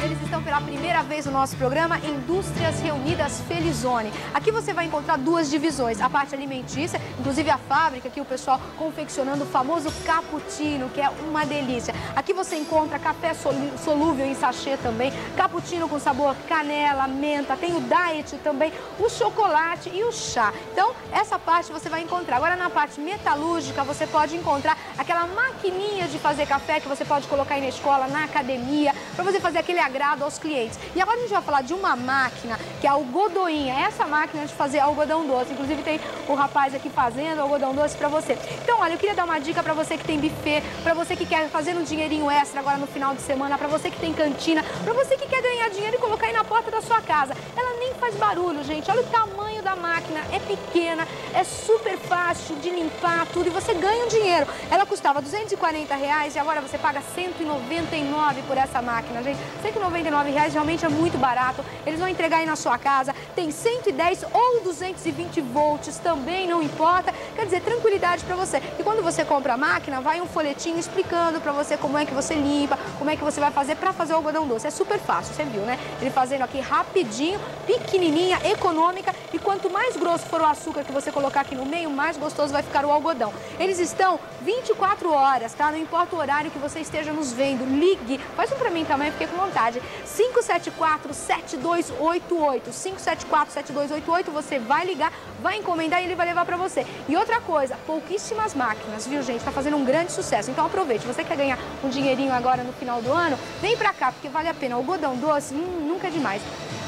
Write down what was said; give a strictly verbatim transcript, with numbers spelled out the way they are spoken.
eles estão pela primeira vez no nosso programa Indústrias Reunidas Felizone. Aqui você vai encontrar duas divisões, a parte alimentícia, inclusive a fábrica, aqui o pessoal confeccionando o famoso cappuccino, que é uma delícia. Aqui você encontra café solúvel em sachê também, cappuccino com sabor canela, menta, tem o diet também, o chocolate e o chá. Então, essa parte você vai encontrar. Agora, na parte metalúrgica, você pode encontrar aquela maquininha de fazer café que você pode colocar aí na escola, na academia, para você fazer aquele agrado aos clientes. E agora a gente vai falar de uma máquina que é o Godoinha, essa máquina de fazer algodão doce. Inclusive tem o rapaz aqui fazendo algodão doce para você. Então, olha, eu queria dar uma dica para você que tem buffet, para você que quer fazer um dinheirinho extra agora no final de semana, para você que tem cantina, para você que quer ganhar dinheiro e colocar aí na porta da sua casa. Ela nem faz barulho, gente. Olha o tamanho da máquina, é pequena, é super fácil de limpar tudo e você ganha um dinheiro. Ela custava duzentos e quarenta reais e agora você paga cento e noventa e nove por essa máquina, gente. cento e noventa e nove reais realmente é muito barato. Eles vão entregar aí na sua casa. Tem cento e dez ou duzentos e vinte volts, também não importa. Quer dizer, tranquilidade para você. E quando você compra a máquina, vai um folhetinho explicando para você como é que você limpa, como é que você vai fazer para fazer o algodão doce. É super fácil, você viu, né? Ele fazendo aqui rapidinho, pequenininha, econômica. E quanto mais grosso for o açúcar que você colocar aqui no meio, mais gostoso vai ficar o algodão. Eles estão vinte e quatro horas, tá? Não importa o horário que você esteja nos vendo. Ligue. Faz um pra mim também, fiquei com vontade. cinco sete quatro, sete dois oito oito. cinco sete quatro, sete dois oito oito. Você vai ligar, vai encomendar e ele vai levar pra você. E outra coisa, pouquíssimas máquinas, viu, gente? Tá fazendo um grande sucesso. Então aproveite. Você quer ganhar um dinheirinho agora no final do ano? Vem pra cá, porque vale a pena. O algodão doce, hum, nunca é demais.